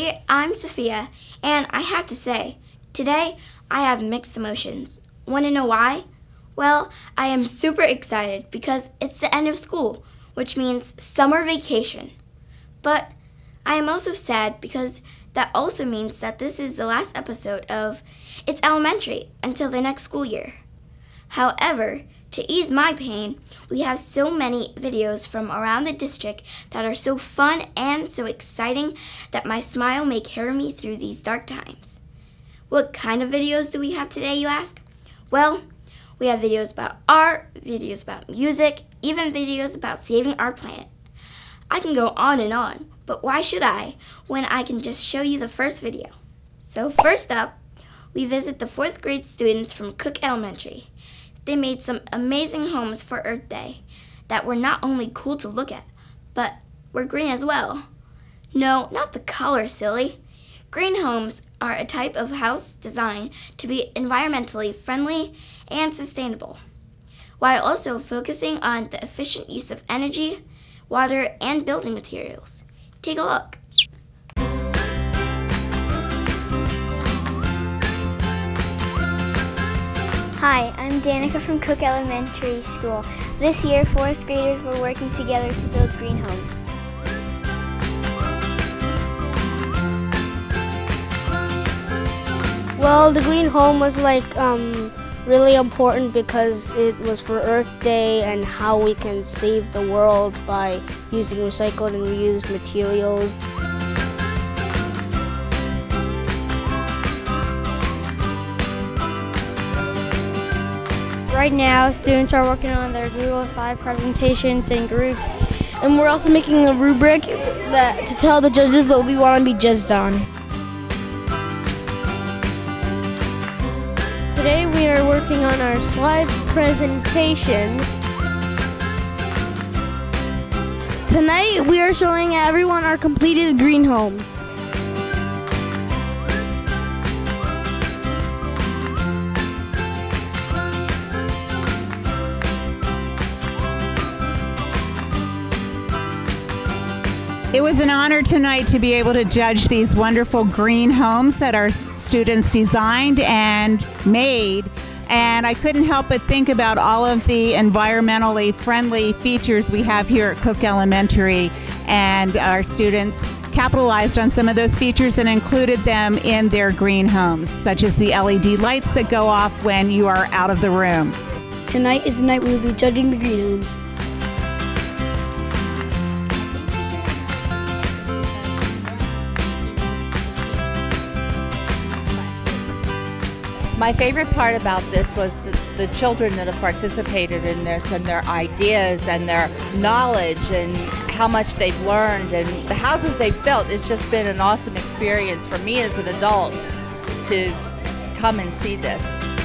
Hi, I'm Sophia, and I have to say, today I have mixed emotions. Want to know why? Well, I am super excited because it's the end of school, which means summer vacation. But I am also sad because that also means that this is the last episode of It's Elementary until the next school year. However, to ease my pain, we have so many videos from around the district that are so fun and so exciting that my smile may carry me through these dark times. What kind of videos do we have today, you ask? Well, we have videos about art, videos about music, even videos about saving our planet. I can go on, but why should I when I can just show you the first video? So first up, we visit the 4th grade students from Cook Elementary. They made some amazing homes for Earth Day that were not only cool to look at, but were green as well. No, not the color, silly. Green homes are a type of house designed to be environmentally friendly and sustainable, while also focusing on the efficient use of energy, water, and building materials. Take a look. Hi, I'm Danica from Cook Elementary School. This year, 4th graders were working together to build green homes. Well, the green home was really important because it was for Earth Day and how we can save the world by using recycled and reused materials. Right now, students are working on their Google Slide presentations in groups, and we're also making a rubric to tell the judges what we want to be judged on. Today we are working on our slide presentation. Tonight, we are showing everyone our completed green homes. It was an honor tonight to be able to judge these wonderful green homes that our students designed and made. And I couldn't help but think about all of the environmentally friendly features we have here at Cook Elementary. And our students capitalized on some of those features and included them in their green homes, such as the LED lights that go off when you are out of the room. Tonight is the night we will be judging the green homes. My favorite part about this was the children that have participated in this and their ideas and their knowledge and how much they've learned and the houses they've built. It's just been an awesome experience for me as an adult to come and see this.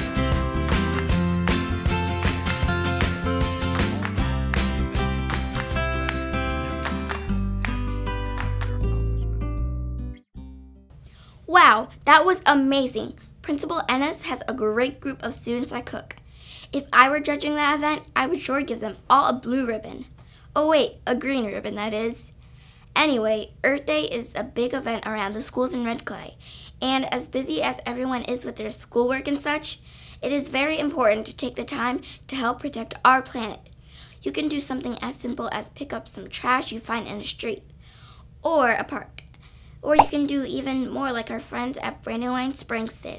Wow, that was amazing. Principal Ennis has a great group of students at Cook. If I were judging that event, I would sure give them all a blue ribbon. Oh wait, a green ribbon, that is. Anyway, Earth Day is a big event around the schools in Red Clay, and as busy as everyone is with their schoolwork and such, it is very important to take the time to help protect our planet. You can do something as simple as pick up some trash you find in a street, or a park. Or you can do even more like our friends at Brandywine Springs did.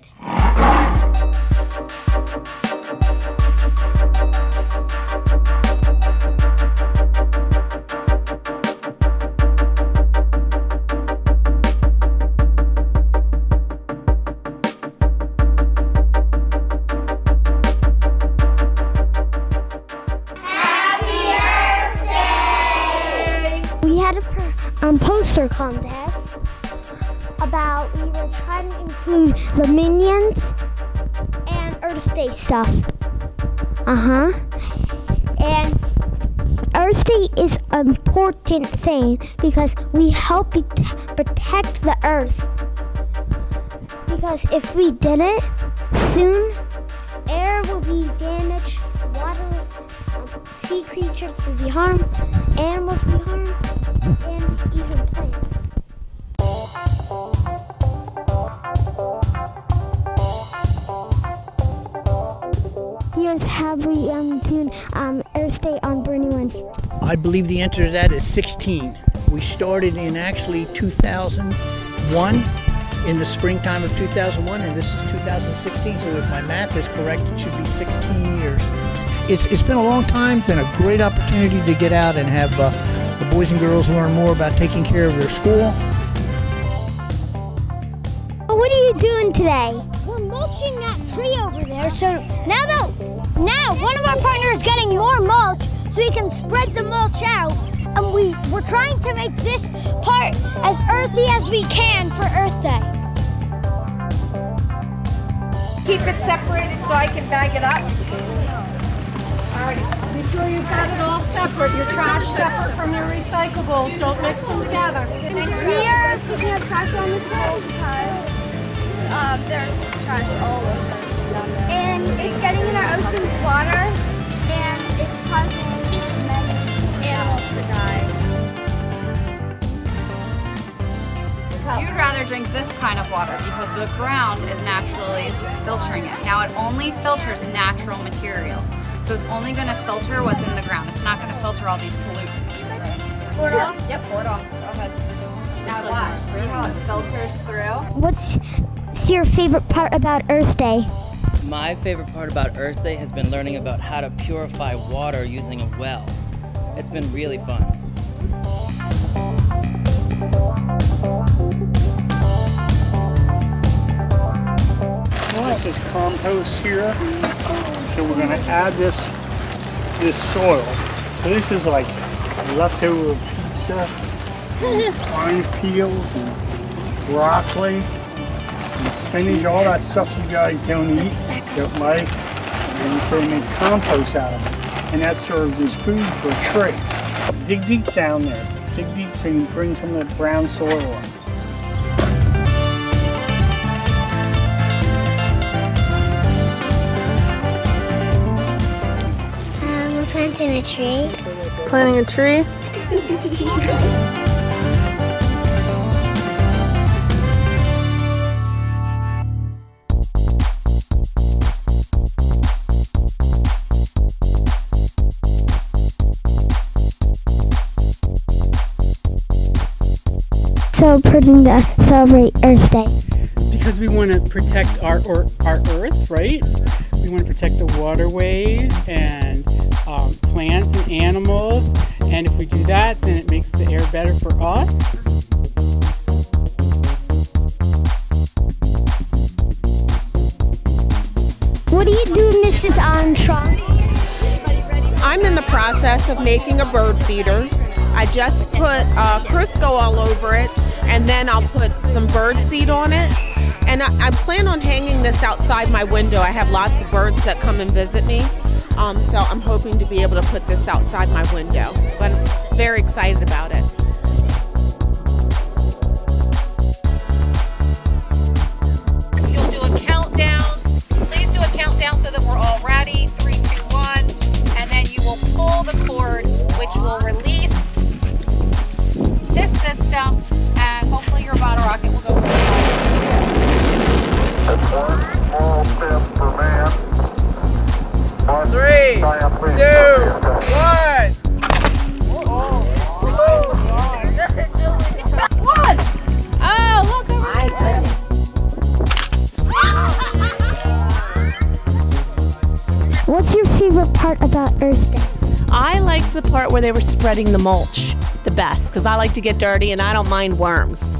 We had a poster contest about we were trying to include the Minions and Earth Day stuff. And Earth Day is an important thing because we help protect the Earth. Because if we didn't, soon air will be damaged, water, sea creatures will be harmed, animals will be harmed, and even plants. years have we done Earth Day on Bernie Wednesday? I believe the answer to that is 16. We started in actually 2001, in the springtime of 2001, and this is 2016, so if my math is correct, it should be 16 years. It's been a long time, been a great opportunity to get out and have the boys and girls learn more about taking care of their school. What are you doing today? We're mulching that tree over there, so now one of our partners is getting more mulch so we can spread the mulch out, and we're trying to make this part as earthy as we can for Earth Day. Keep it separated so I can bag it up. All right, be sure you've got it all separate. Your trash separate from your recyclables. Don't mix them together. We are picking up trash on this side because There's trash all over down there. and it's getting in our ocean's water and it's causing many Animals to die. You'd rather drink this kind of water because the ground is naturally filtering it. Now it only filters natural materials. So it's only going to filter what's in the ground. It's not going to filter all these pollutants. Pour it off? Yep, pour it off. Go ahead. Now watch. See how it filters through? What's your favorite part about Earth Day? My favorite part about Earth Day has been learning about how to purify water using a well. It's been really fun. This is compost here, so we're going to add this soil. So this is like leftover pizza, orange peels, and broccoli, and spinach, all that stuff you guys don't eat, don't like, and so they make compost out of it, and that serves as food for a tree. Dig deep down there, dig deep so you can bring some of that brown soil up. We're planting a tree. Planting a tree? So putting to celebrate Earth Day. Because we want to protect our Earth, right? We want to protect the waterways and plants and animals. And if we do that, then it makes the air better for us. What are you doing, Mrs. Armstrong? I'm in the process of making a bird feeder. I just put Crisco all over it, and then I'll put some bird seed on it. And I plan on hanging this outside my window. I have lots of birds that come and visit me, so I'm hoping to be able to put this outside my window. But I'm very excited about it. You'll do a countdown. Please do a countdown so that we're all ready. 3, 2, 1. And then you will pull the cord, which will release this system, and hopefully your bottle rocket will go through the One small step for man. 3, 2, 1. Oh, look over there. What's your favorite part about Earth Day? I liked the part where they were spreading the mulch the best, because I like to get dirty and I don't mind worms.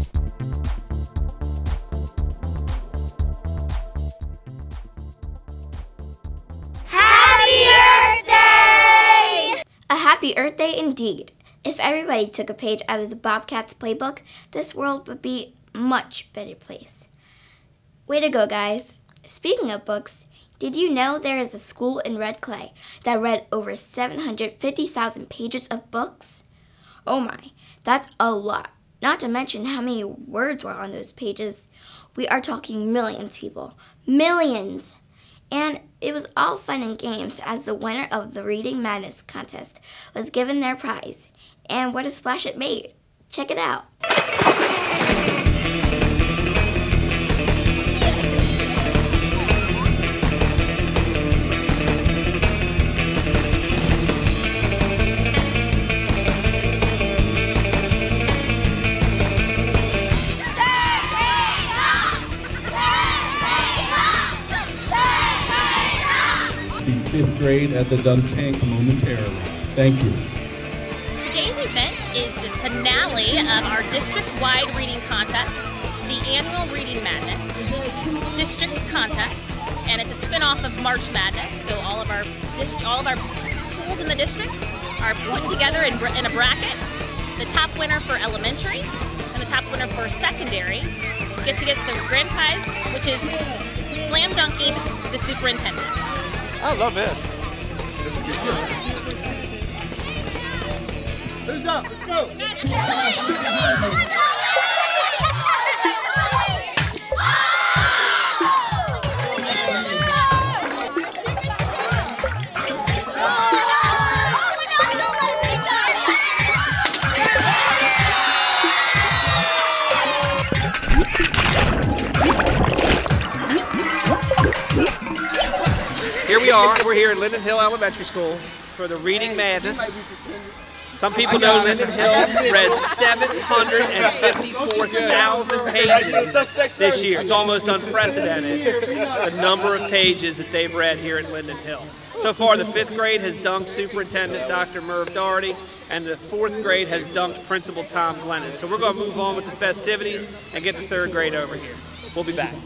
Happy Earth Day indeed. If everybody took a page out of the Bobcats playbook, this world would be a much better place. Way to go, guys. Speaking of books, did you know there is a school in Red Clay that read over 750,000 pages of books? Oh my, that's a lot. Not to mention how many words were on those pages. We are talking millions, people. Millions! And it was all fun and games as the winner of the Reading Madness contest was given their prize. And what a splash it made. Check it out. 5th grade at the dunk tank momentarily. Thank you. Today's event is the finale of our district-wide reading contest, the annual Reading Madness District Contest, and it's a spin-off of March Madness. So all of our schools in the district are put together in a bracket. The top winner for elementary and the top winner for secondary get to get the grand prize, which is slam dunking the superintendent. I love it. Who's up? Let's go. Here we are. We're here at Linden Hill Elementary School for the Reading Madness. Some people know Linden Hill read 754,000 pages this year. It's almost unprecedented, the number of pages that they've read here at Linden Hill. So far, the 5th grade has dunked Superintendent Dr. Merv Doherty, and the 4th grade has dunked Principal Tom Glennon. So we're going to move on with the festivities and get the 3rd grade over here. We'll be back.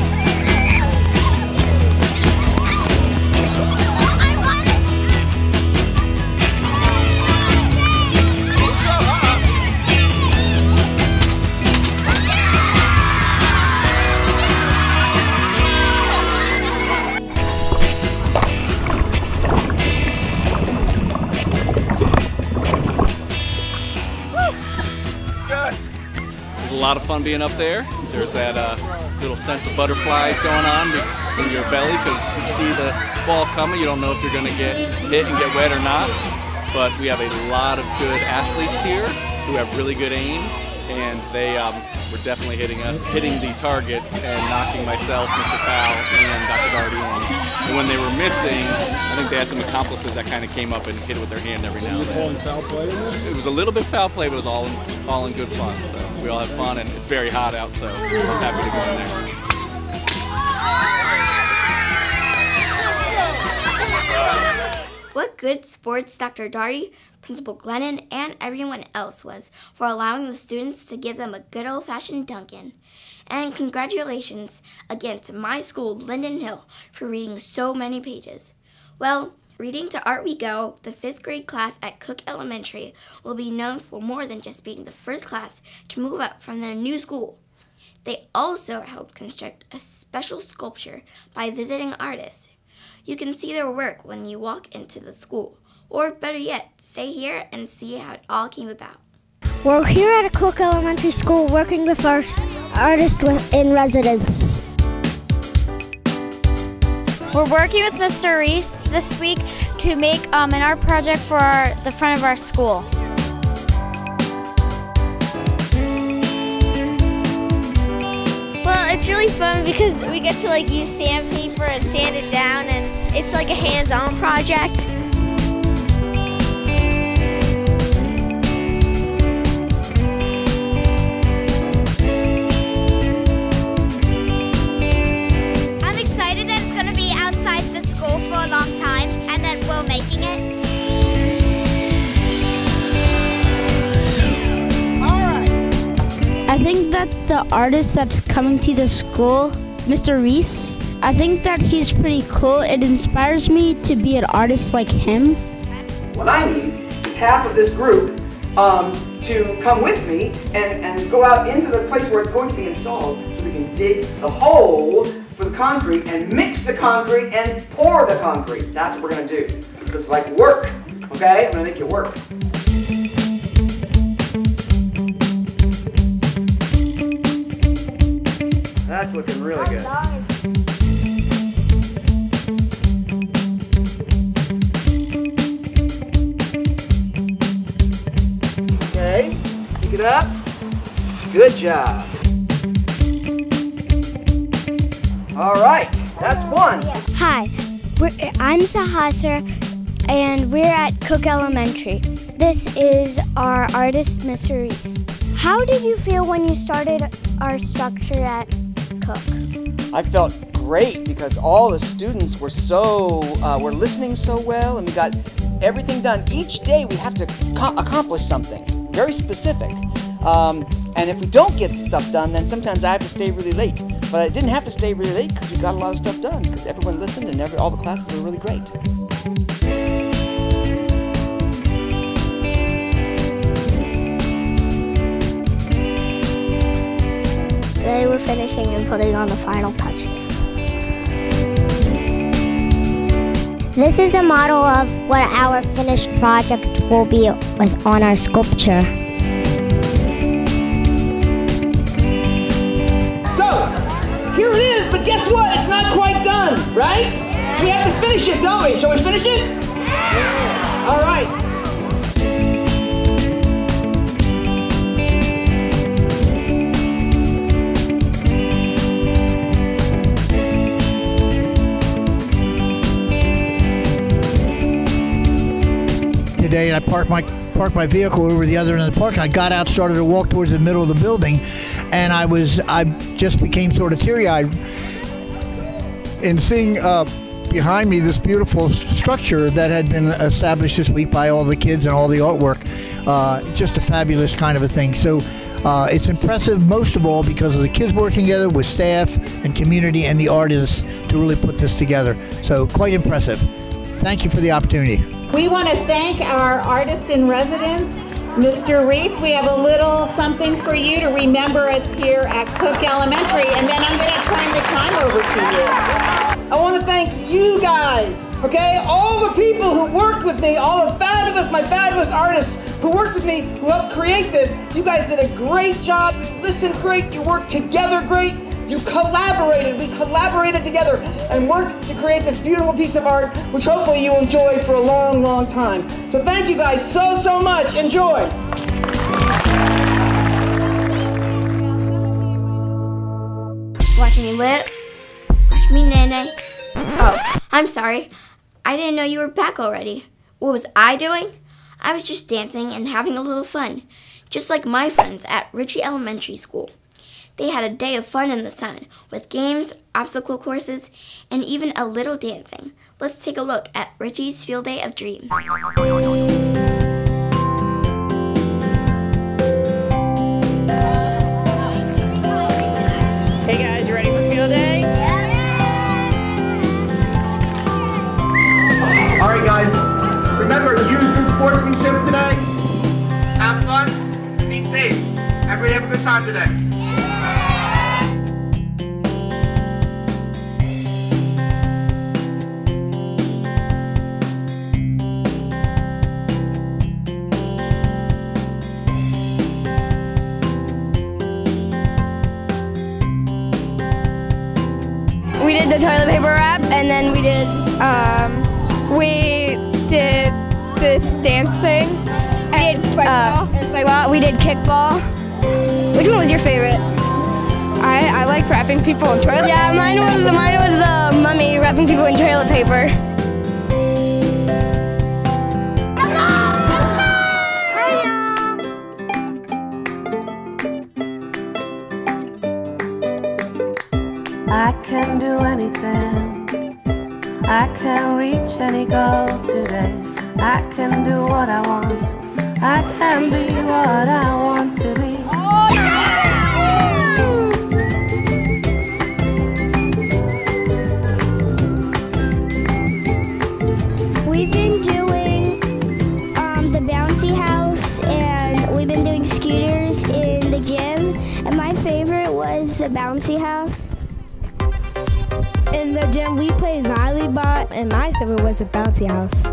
A lot of fun being up there. There's that little sense of butterflies going on in your belly because you see the ball coming. You don't know if you're going to get hit and get wet or not. But we have a lot of good athletes here who have really good aim, and they were definitely hitting the target and knocking myself, Mr. Powell, and Dr. Doherty in. And when they were missing, I think they had some accomplices that kind of came up and hit it with their hand every now and then. Foul play in this? It was a little bit foul play, but it was all in good fun. So we all had fun, and it's very hot out, so I was happy to go in there. What good sports Dr. Doherty, Principal Glennon, and everyone else was for allowing the students to give them a good old-fashioned dunking. And congratulations again to my school, Linden Hill, for reading so many pages. Well, reading to art we go, the 5th grade class at Cook Elementary will be known for more than just being the first class to move up from their new school. They also helped construct a special sculpture by visiting artists. You can see their work when you walk into the school, or better yet, stay here and see how it all came about. We're here at Cook Elementary School working with our artist in residence. We're working with Mr. Reese this week to make an art project for the front of our school. Well, it's really fun because we get to use sandpaper and sand it down, and it's like a hands-on project. I'm excited that it's going to be outside the school for a long time and that we're making it. I think that the artist that's coming to the school, Mr. Reese, I think that he's pretty cool. It inspires me to be an artist like him. What I need is half of this group to come with me and go out into the place where it's going to be installed so we can dig the hole for the concrete and mix the concrete and pour the concrete. That's what we're going to do. This is like work, okay? I'm going to make it work. That's looking really good. Okay, pick it up. Good job. All right, that's one. Hi, I'm Sahasra, and we're at Cook Elementary. This is our artist, Mr. Reese. How did you feel when you started our structure at Cook? I felt great because all the students were were listening so well, and we got everything done. Each day we have to accomplish something very specific. And if we don't get stuff done, then sometimes I have to stay really late. But I didn't have to stay really late because we got a lot of stuff done because everyone listened and all the classes were really great. Today we're finishing and putting on the final touches. This is a model of what our finished project will be on our sculpture. So, here it is, but guess what? It's not quite done, right? So we have to finish it, don't we? Shall we finish it? Yeah. All right. Today, and I parked my vehicle over the other end of the park. I got out, started to walk towards the middle of the building, and I just became sort of teary-eyed in seeing behind me this beautiful structure that had been established this week by all the kids and all the artwork. Just a fabulous kind of a thing. So it's impressive most of all because of the kids working together with staff and community and the artists to really put this together. So quite impressive. Thank you for the opportunity. We want to thank our artist in residence, Mr. Reese. We have a little something for you to remember us here at Cook Elementary, and then I'm going to turn the time over to you. I want to thank you guys, okay? All the people who worked with me, all the my fabulous artists who worked with me, who helped create this. You guys did a great job. You listened great. You worked together great. You collaborated. We collaborated together and worked to create this beautiful piece of art, which hopefully you'll enjoy for a long, long time. So thank you guys so much. Enjoy. Watch me whip. Watch me nene. Oh, I'm sorry. I didn't know you were back already. What was I doing? I was just dancing and having a little fun, just like my friends at Ritchie Elementary School. They had a day of fun in the sun, with games, obstacle courses, and even a little dancing. Let's take a look at Ritchie's Field Day of Dreams. Hey guys, you ready for Field Day? All right, guys. Remember, use good sportsmanship today. Have fun. Be safe. Everybody have a good time today. We did the toilet paper wrap, and then we did this dance thing. We did spike ball. We did kickball. Which one was your favorite? I like wrapping people in toilet paper. Yeah, mine was the mummy wrapping people in toilet paper. I can do anything. I can reach any goal today. I can do what I want. I can be what I want to be. We've been doing the bouncy house, and we've been doing scooters in the gym, and my favorite was the bouncy house. In the gym, we played volleyball, and my favorite was the bouncy house.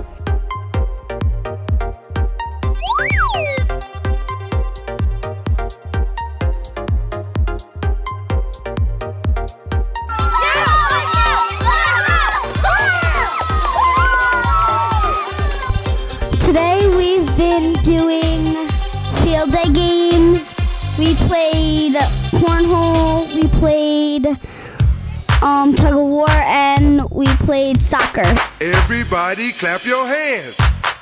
Today we've been doing field day games. We played cornhole, we played tug of war, and we played soccer. Everybody clap your hands.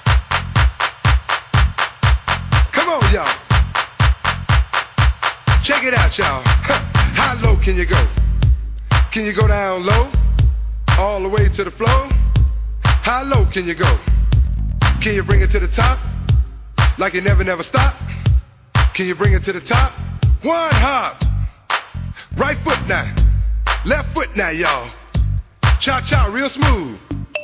Come on, y'all. Check it out, y'all. How low can you go? Can you go down low? All the way to the floor? How low can you go? Can you bring it to the top? Like you never, never stop? Can you bring it to the top? One hop. Right foot now. Left foot now, y'all. Cha-cha, real smooth.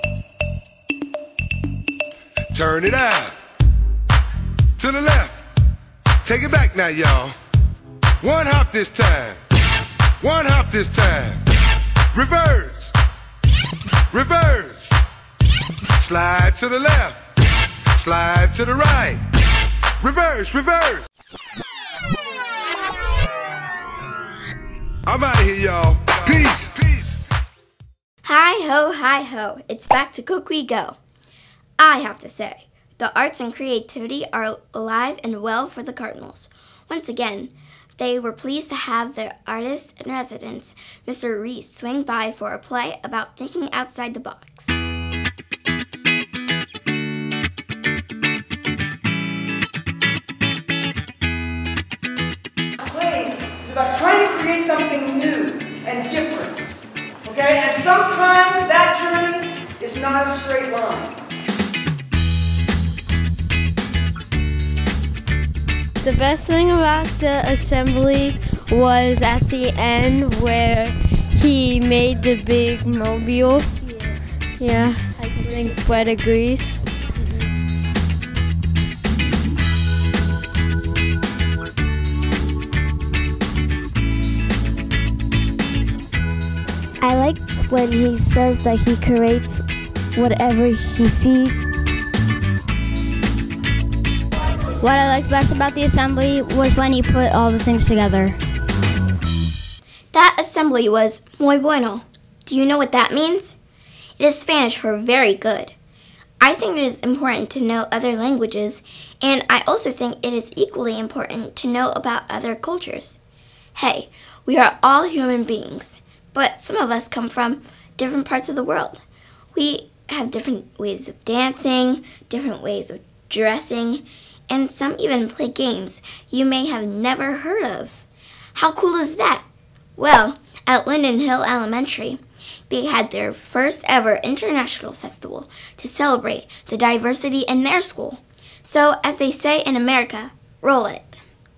Turn it out. To the left. Take it back now, y'all. One hop this time. One hop this time. Reverse. Reverse. Slide to the left. Slide to the right. Reverse, reverse. I'm out of here, y'all. Peace, peace. Hi ho, it's back to Cook We Go. I have to say, the arts and creativity are alive and well for the Cardinals. Once again, they were pleased to have their artist in residence, Mr. Reese, swing by for a play about thinking outside the box. About trying to create something new and different, okay? And sometimes that journey is not a straight line. The best thing about the assembly was at the end where he made the big mobile. Yeah, I think Brett agrees. I like when he says that he creates whatever he sees. What I liked best about the assembly was when he put all the things together. That assembly was muy bueno. Do you know what that means? It is Spanish for very good. I think it is important to know other languages, and I also think it is equally important to know about other cultures. Hey, we are all human beings. But some of us come from different parts of the world. We have different ways of dancing, different ways of dressing, and some even play games you may have never heard of. How cool is that? Well, at Linden Hill Elementary, they had their first ever international festival to celebrate the diversity in their school. So, as they say in America, roll it.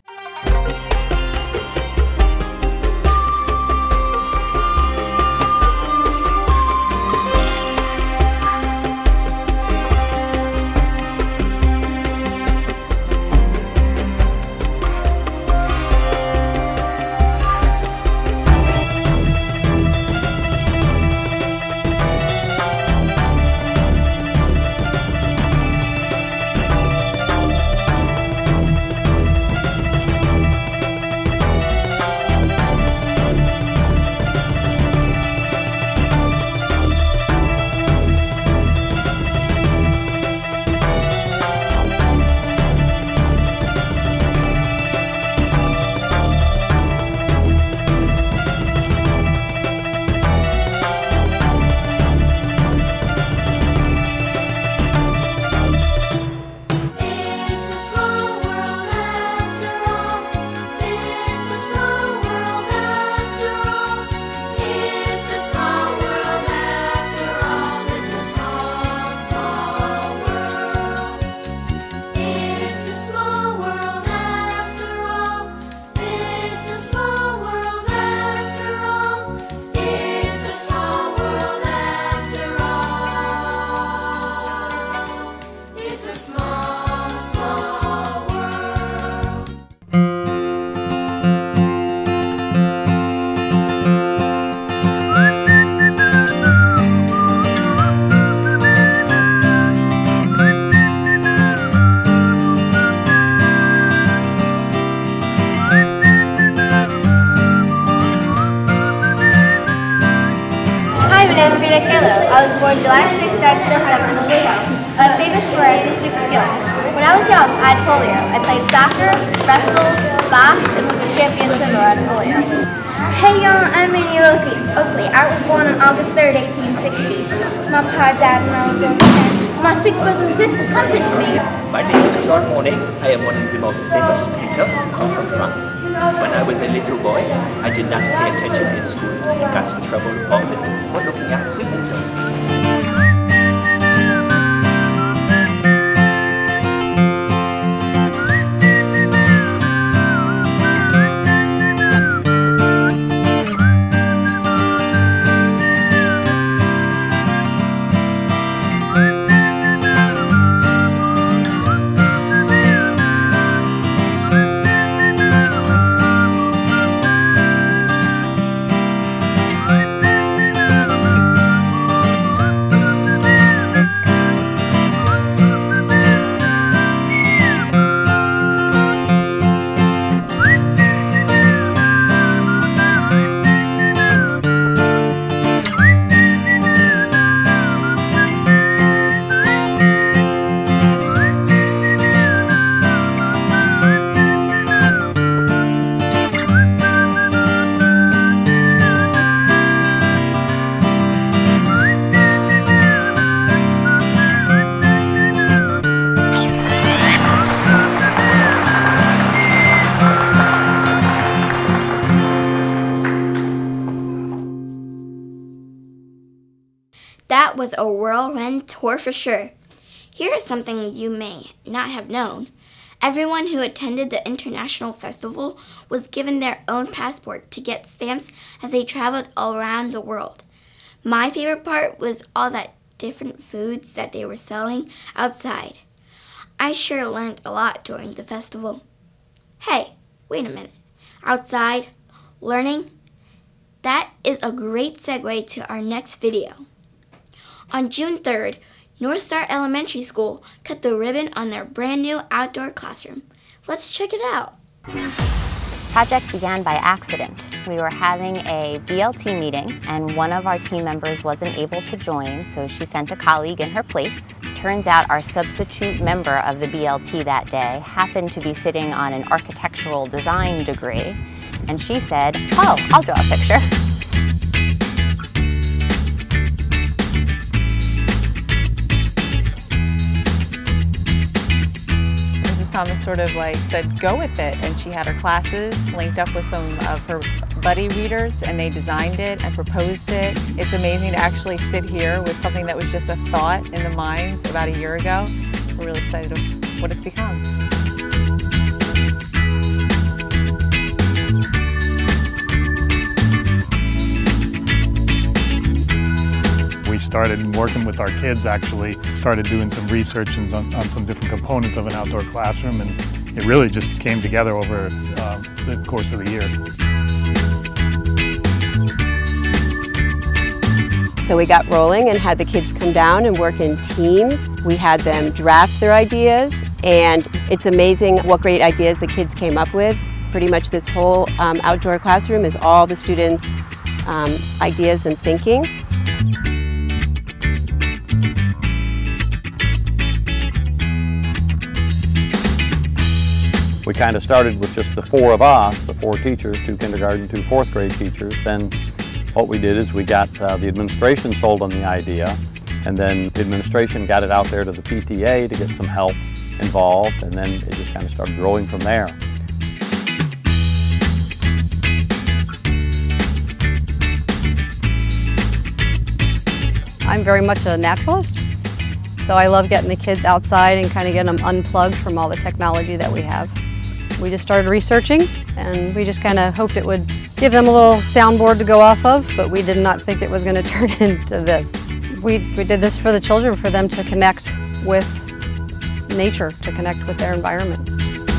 I was born July 6, 1907 in the Blue House. I'm famous for artistic skills. When I was young, I had polio. I played soccer, wrestled, boxed, and was a champion swimmer out of polio. Hey y'all, I'm Annie Oakley. I was born on August 3rd, 1860. My pa died when I was only 10. my 6 brothers and sisters comforted me. My name is Claude Monet. I am one of the most famous painters to come from France. When I was a little boy, I did not pay attention in school and got in trouble often for looking at the window. That was a whirlwind tour for sure. Here is something you may not have known. Everyone who attended the International Festival was given their own passport to get stamps as they traveled all around the world. My favorite part was all that different foods that they were selling outside. I sure learned a lot during the festival. Hey, wait a minute. Outside, learning? That is a great segue to our next video. On June 3rd, North Star Elementary School cut the ribbon on their brand new outdoor classroom. Let's check it out. Project began by accident. We were having a BLT meeting and one of our team members wasn't able to join, so she sent a colleague in her place. Turns out our substitute member of the BLT that day happened to be sitting on an architectural design degree, and she said, "Oh, I'll draw a picture." Thomas sort of like said, go with it, and she had her classes linked up with some of her buddy readers, and they designed it and proposed it. It's amazing to actually sit here with something that was just a thought in the minds about a year ago. We're really excited of what it's become. We started working with our kids, actually started doing some research on some different components of an outdoor classroom, and it really just came together over the course of the year. So we got rolling and had the kids come down and work in teams. We had them draft their ideas, and it's amazing what great ideas the kids came up with. Pretty much this whole outdoor classroom is all the students' ideas and thinking. We kind of started with just the four of us, the four teachers, 2 kindergarten, 2 fourth grade teachers. Then what we did is we got the administration sold on the idea, and then the administration got it out there to the PTA to get some help involved, and then it just kind of started growing from there. I'm very much a naturalist, so I love getting the kids outside and kind of getting them unplugged from all the technology that we have. We just started researching, and we just kind of hoped it would give them a little soundboard to go off of, but we did not think it was going to turn into this. We did this for the children, for them to connect with nature, to connect with their environment.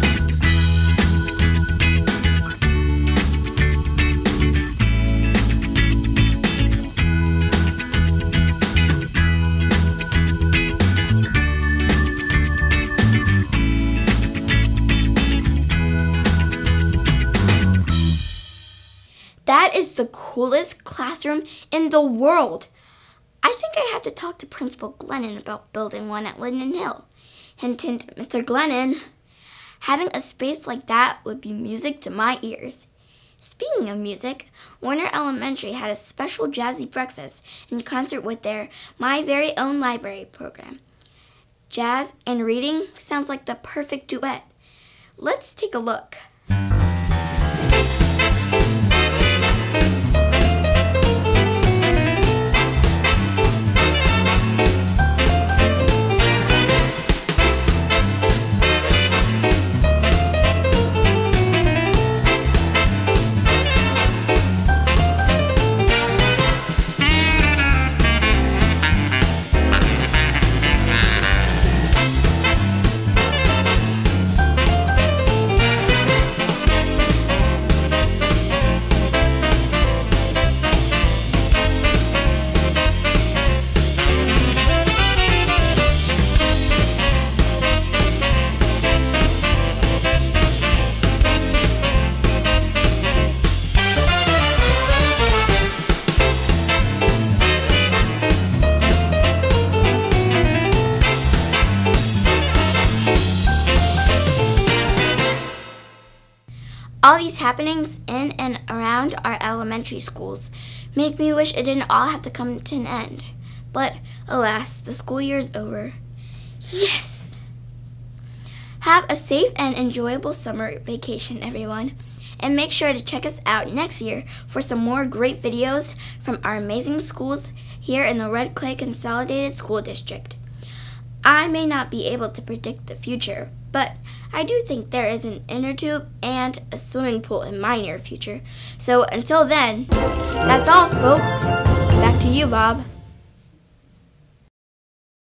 That is the coolest classroom in the world. I think I have to talk to Principal Glennon about building one at Linden Hill. Hint, hint, Mr. Glennon. Having a space like that would be music to my ears. Speaking of music, Warner Elementary had a special jazzy breakfast in concert with their My Very Own Library program. Jazz and reading sounds like the perfect duet. Let's take a look. All these happenings in and around our elementary schools make me wish it didn't all have to come to an end. But alas, the school year is over. Yes! Have a safe and enjoyable summer vacation, everyone. And make sure to check us out next year for some more great videos from our amazing schools here in the Red Clay Consolidated School District. I may not be able to predict the future, but I do think there is an inner tube and a swimming pool in my near future. So until then, that's all, folks. Back to you, Bob.